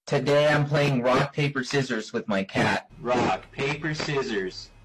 Today I'm playing rock, paper, scissors with my cat. Rock, paper, scissors.